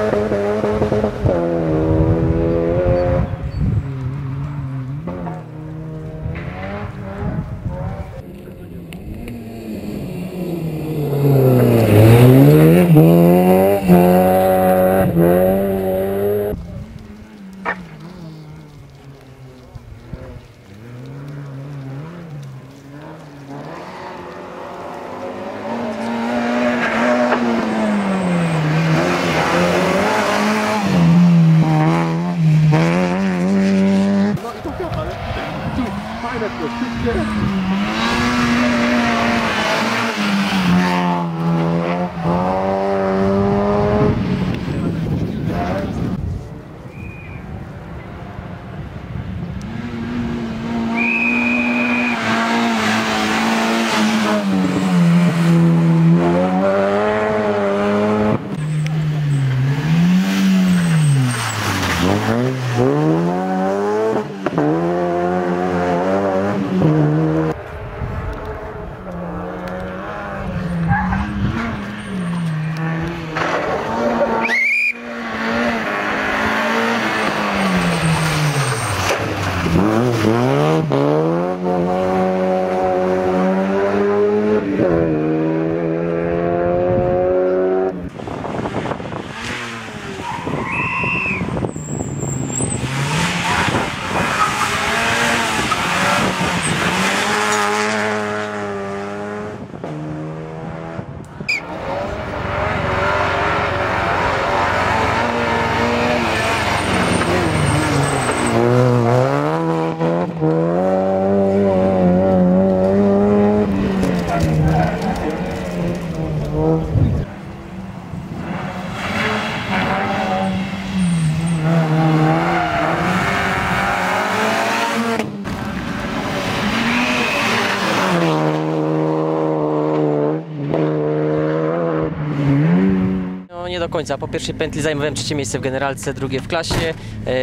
Nie do końca. Po pierwszej pętli zajmowałem trzecie miejsce w generalce, drugie w klasie.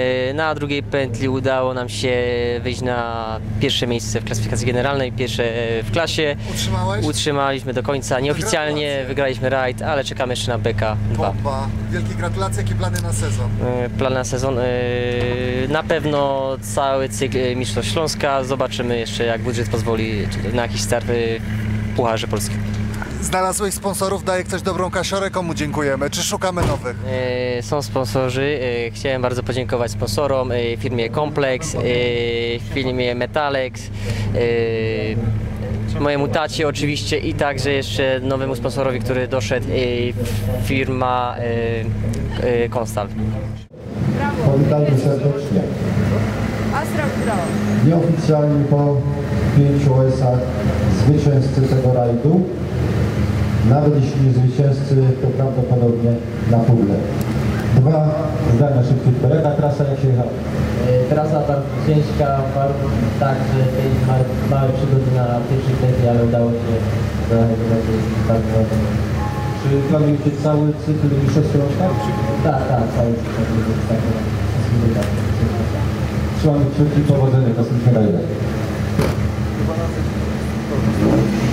Na drugiej pętli udało nam się wyjść na pierwsze miejsce w klasyfikacji generalnej, pierwsze w klasie. Utrzymałeś? Utrzymaliśmy do końca. Nieoficjalnie wygraliśmy rajd, ale czekamy jeszcze na BK2. Bomba. Wielkie gratulacje. Jakie plany na sezon? Plan na sezon? Na pewno cały cykl Mistrzostw Śląska. Zobaczymy jeszcze, jak budżet pozwoli na jakiś start w Pucharze Polskim. Znalazłeś sponsorów, daje ktoś dobrą kasiorę, komu dziękujemy? Czy szukamy nowych? Są sponsorzy. Chciałem bardzo podziękować sponsorom, firmie Komplex, firmie Metalex, mojemu tacie oczywiście i także jeszcze nowemu sponsorowi, który doszedł, firma Konstal. Powitajmy serdecznie. Nieoficjalnie po 5 OS-ach zwycięzcy tego rajdu. Nawet jeśli nie zwycięzcy, to prawdopodobnie na pudle. 2 zdania szybciutko. Jaka trasa, jak się jechała? Trasa bardzo ciężka, także małe przygody na pierwszej pętli, ale udało się bardzo. Czy planujecie cały cykl Mistrzostw Śląska? Tak, cały cykl. Trzymamy kciuki, powodzenia w następnym rajdach.